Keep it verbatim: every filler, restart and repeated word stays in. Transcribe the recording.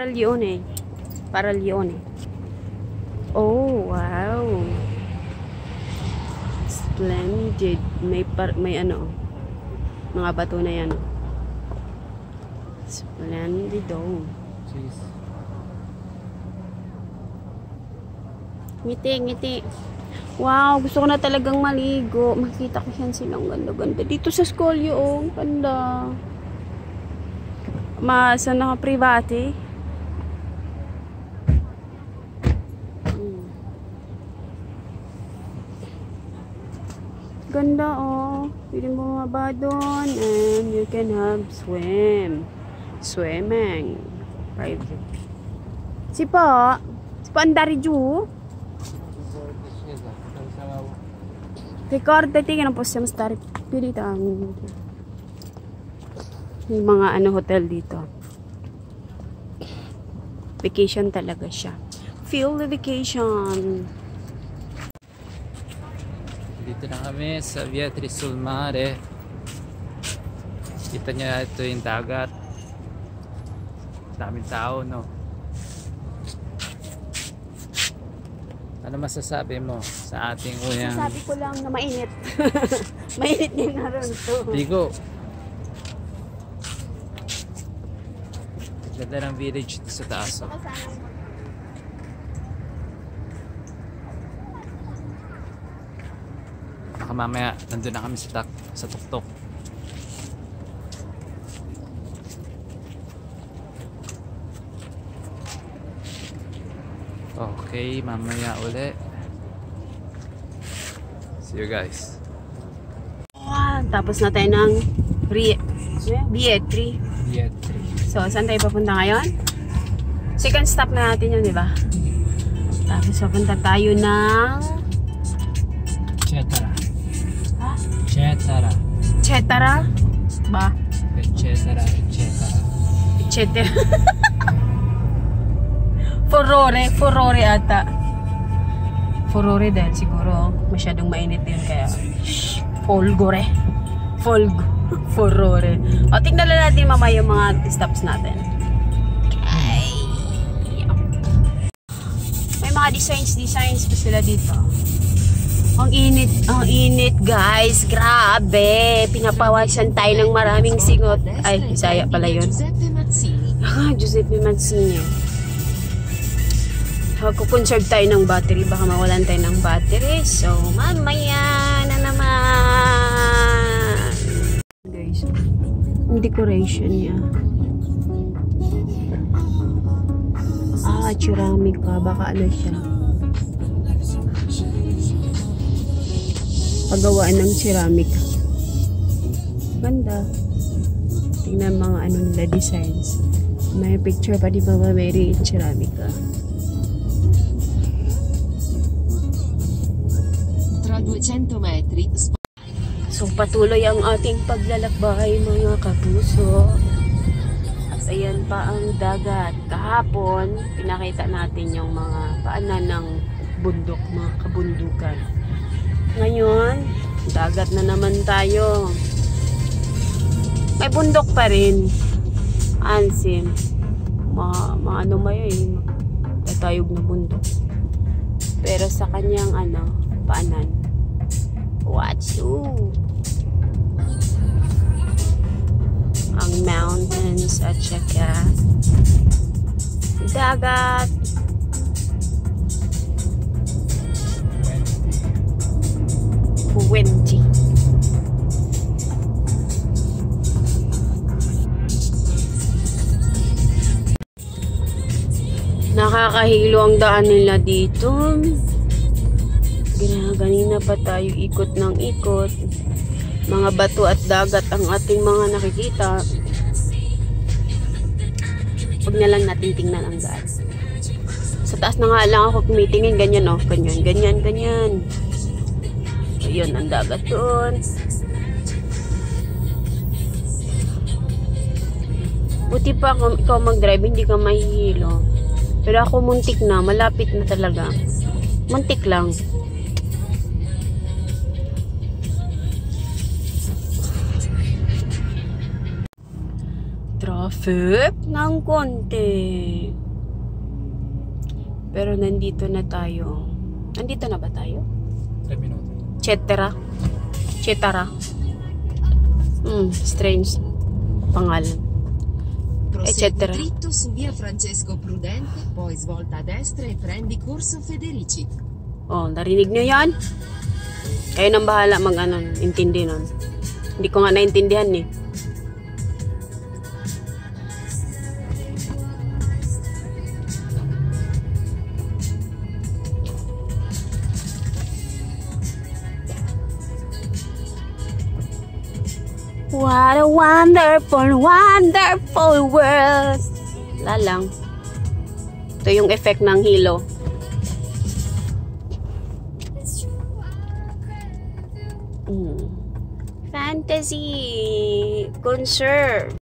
Leone. Para Leone. Oh, wow. Splendid. May par may ano. Mga bato na yan. Splendido. Cheese. Ngiti, ngiti. Wow, gusto ko na talagang maligo. Makita ko yan silang ganda-ganda. Dito sa Scolio, oh. Ganda. Masa naka-private. Hmm. Ganda, oh. Pwede mo mababa doon. And you can have swim. Swimming. Private. Si pa. Si pa andari ju. Ricordati che non possiamo stare più di tanto. Yung mga ano hotel dito. Vacation talaga siya. Feel the vacation. Dito na kami sa Vietri sul Mare. Kita niya ito yung dagat. Daming tao, no? Ano masasabi mo sa ating uyang? Sabi ko lang na mainit. Mainit din na rin ito. Bigo. Ganda ng village dito sa taas. Oh. Baka mamaya nandun na kami sa, tak sa tuktok. Okay, mamaya uli. See you guys. Wow, tapos na tayo ng Vietri. Vietri. So, saan tayo papunta ngayon? Second stop na natin yun, di ba? Tapos papunta tayo ng Cetara. Ha? Cetara. Cetara? Ba? Cetara, Cetara. Cetara. Furore, furore ata. Furore dahil siguro masyadong mainit din kaya shh, folgore. Folg. Furore. O, tingnan na natin mamaya yung mga stops natin. Okay. May mga designs, designs pa sila dito. Ang init, ang init guys. Grabe. Pinapawasan tayo ng maraming singot. Ay, Bisaya pala yun. Ah, Giuseppe Mazzini. Magkukonserve tayo ng battery. Baka mawalan tayo ng battery. So, mamaya na naman. Guys, yung decoration niya. Ah, ceramica. Baka ano siya. Pagawaan ng ceramic. Ganda. Tingnan mga ano nila designs. May picture pa di ba ba Mary in ceramica. duecento metri. So patuloy ang ating paglalakbay mga kapuso. At ayan pa ang dagat. Kahapon, pinakita natin yung mga paanan ng bundok, mga kabundukan. Ngayon, dagat na naman tayo. May bundok pa rin. Ansim. Ma, ma ano ba yun? Tatayog na bundok. Pero sa kanyang ano, paanan. Watch you. Ang mountains at saka dagat. Twenty. Nakakahilo ang daan nila dito. Ganina pa tayo ikot ng ikot. Mga bato at dagat ang ating mga nakikita. Huwag na lang natin tingnan ang daan. Sa taas na nga lang ako kumitingin. Ganyan oh. Ganyan, ganyan, ganyan. Ayun, ang dagat doon. Buti pa kung ikaw mag-drive, hindi ka mahihilo. Pero ako muntik na. Malapit na talaga. Muntik lang. traffic ng konti. Pero nandito na tayo. Nandito na ba tayo? three minuto. Chetera. Chetara. Hmm, strange pangalan. Prosegui Eccetera. dritto su via Francesco Prudente, poi svolta a destra e prendi corso Federici. Oh, narinig nyo yan? Kayo nang bahala mag ano, intindi nun. Hindi ko nga naintindihan eh. What a wonderful, wonderful world. Wala lang. Ito yung effect ng hilo. Mm. Fantasy. Conserve.